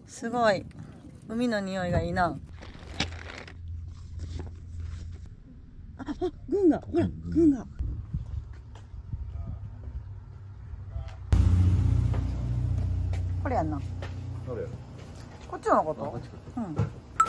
すごい。海の匂いがいいな。軍が、ほら、軍が。これやんな。こっちのこと。うん。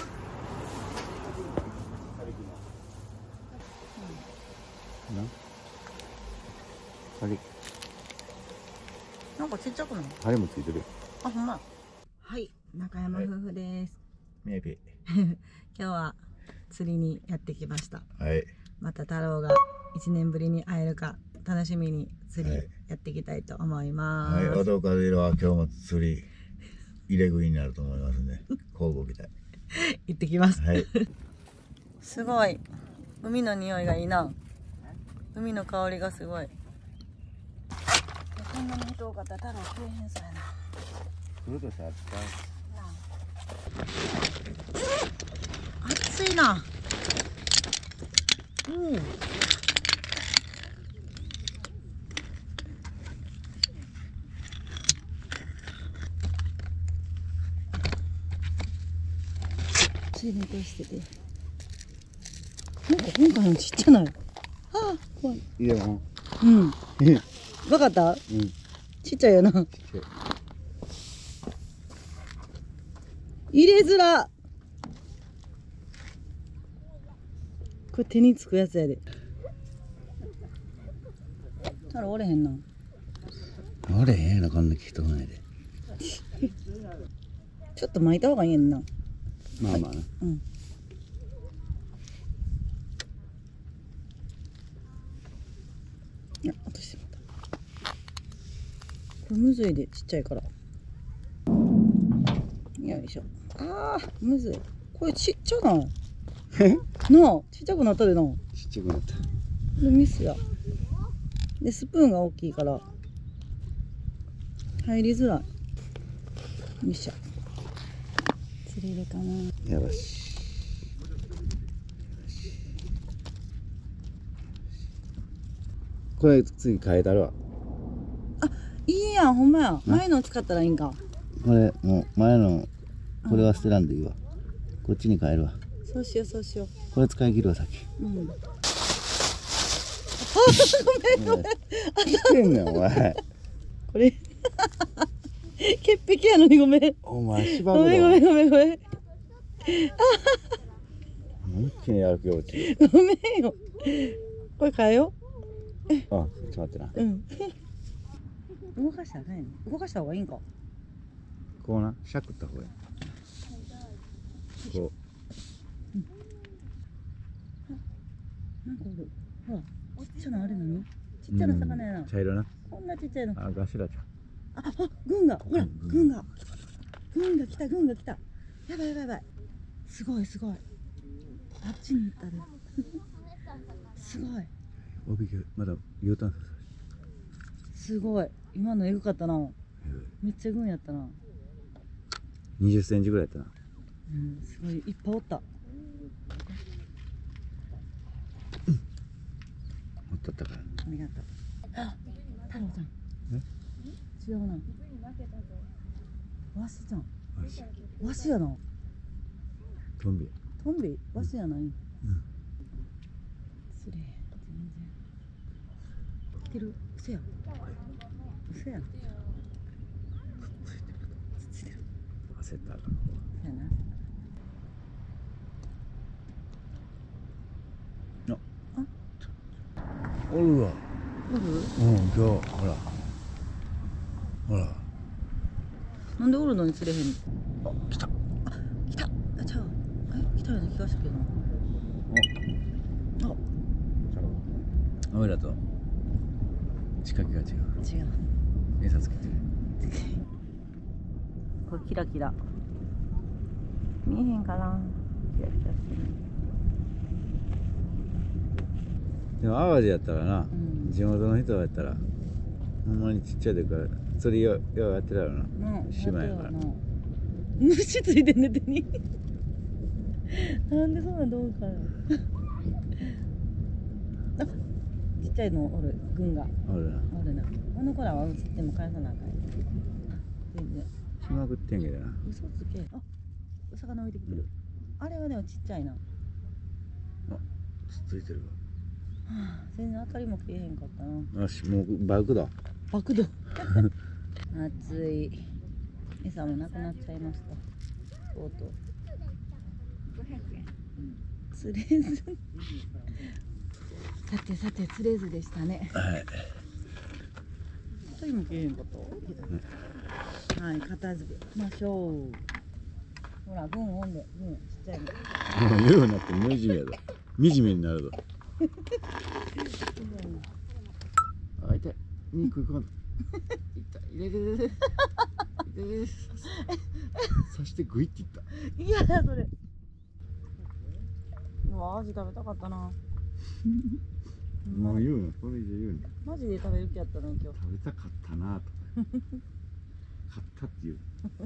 なんかちっちゃくない？ あれもついてるよ。 あ、ほんま。はい、中山夫婦です。 メイビー。 今日は釣りにやってきました。 はい。 また太郎が1年ぶりに会えるか楽しみに釣りやっていきたいと思います。 はい、おどかでは今日も釣り入れ食いになると思いますね。交互期待。 行ってきます。 はい。 すごい。海の匂いがいいな。海の香りがすごい。こんなに人多かったら太郎食えへんそうやな。 来るとしたら暑いな。うん。水分としてて。なんか今回のちっちゃない。ああ、怖い。 いいよもうん。 う。 わかった？ うん。 ちっちゃいよな。入れづら。これ手につくやつやで。たら折れへんな。 あれへんな、こんな人ないで。 ちょっと巻いた方がいいやんな。 まあまあな。 うん。いや、落としてもらった。これむずいで、ちっちゃいから。よいしょ。ああ、むずい。これちっちゃない。なあ、ちっちゃくなったでな。 ちっちゃくなった。 で、ミスや。で、スプーンが大きいから。入りづらい。よいしょ。釣れるかな。 よし。これ次変えたるわ。 いいやん、ほんまや。前の使ったらいいんか。 これもう前のこれは捨てらんでいいわ。こっちに変えるわ。 そうしよう、そうしよう。 これ使い切るわさっき。 うん。あ、ごめんごめん。 何してんねんお前。 これ潔癖やのにごめん。 お前芝ごめんごめんごめんごめん。 一気にやる気落ち。 ごめんよ。これ変えよあ、ちょっと待ってな。 う。うん。動かしたらね。動かした方がいいんか。 こうな、しゃくった方がいい。こなんかおる。ほら、ちっちゃなあれなの？ちっちゃな魚やな。 茶色な。 こんなちっちゃいの。 あ、ガシラちゃん。 軍が、ほら、軍が。軍が来た、軍が来た。やばいやばいやばい。すごいすごい。あっちに行ったで。すごい。 おびけ、まだ U ターンさすごい。今のエグかったな。めっちゃ軍やったな。 せ。20センチぐらいやったな。 うん、すごい、いっぱいおった。 持っとったから。 ありがとう。あ、太郎さん。違うな。わしじゃん。わしやな。 トンビ。 トンビ、わしやない。 うん。 失礼。全然。来てる。嘘や。嘘や。つついてる。 焦ったら。 そうやな。 おるわ。 おる？ うん、今日、ほら。ほら。 なんでおるのに釣れへんの？ あ、来た。 来た。あ、ちゃう。来たような気がしたけどな。あ、 おいらと仕掛けが違う。 違う。 餌つけてる。 これキラキラ。見えへんかな。キラキラしてる。 でも淡路やったらな、 うん、 地元の人やったらほんまにちっちゃい時から釣りようやってたよな。島やから。 虫ついてんね手に。なんでそんなどうかな。あ、ちっちゃいのおる、軍がおるな。 おるな。この子らは映っても返さなあかん。全然。 ししまくってんけどな。 嘘つけ。あ、お魚置いてきてる。あれはでもちっちゃいな。はついてるあ、全然当たりも切れへんかったな。 わ。よし、もう爆だ。 爆弾。暑い。餌もなくなっちゃいました。とうとう。釣れず。さてさて釣れずでしたね。 はい。 当たりも切れへんかった。はい、片付けましょう。ほら、群おんで、群ちっちゃいの。 もう言うなって惨めやぞ。惨めになるぞ。あ、痛い。肉食い込んだ。痛い。入れれれれ。入れれれ。刺してグイっていった。 いやだそれ。うわ、アジ食べたかったな。 もう言うな、これ以上言うな。 マジで食べる気やったのに今日。 食べたかったなとか。買ったって言う。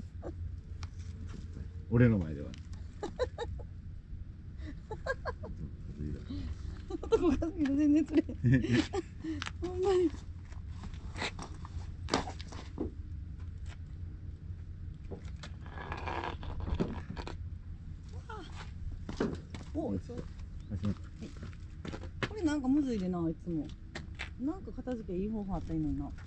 俺の前では。 男が好きで全然釣れへん。ほんまに。お、そう。これなんかむずいでな、いつも。なんか片付けいい方法あったらいいのにな。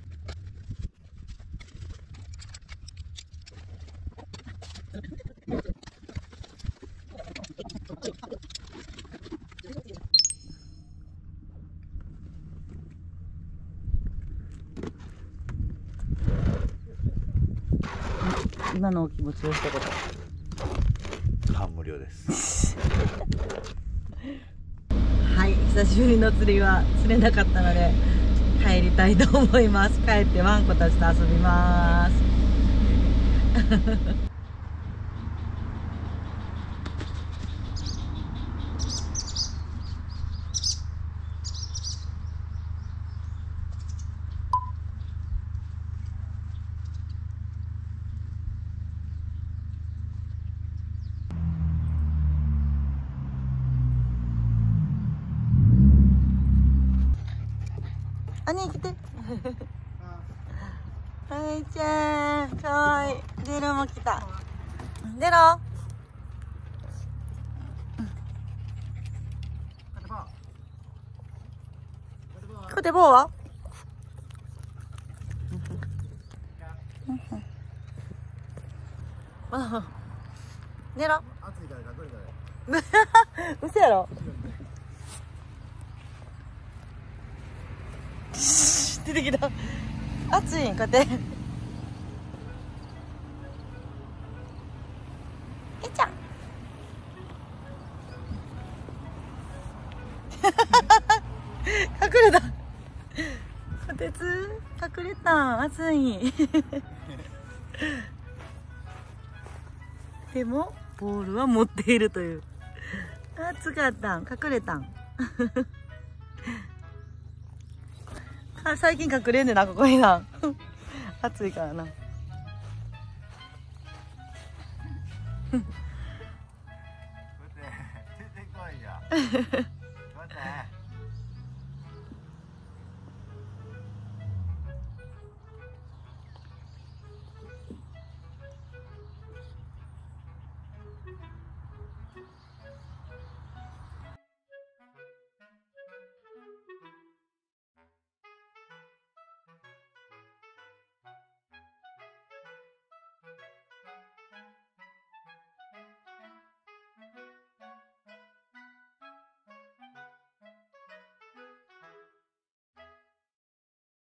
今のお気持ちを一言。 感無量です。 はい、久しぶりの釣りは釣れなかったので帰りたいと思います。帰ってワンコたちと遊びます。兄貴来て。はいちゃん、かわいい。デロも来た。デロ。コテボーは？デロ。嘘やろ。出てきた。暑いんかて。えちゃん。隠れた。こてつ隠れた。暑い。でもボールは持っているという。暑かったん。隠れたん。最近隠れんねんな、ここにな。暑いからな。 出てこいや。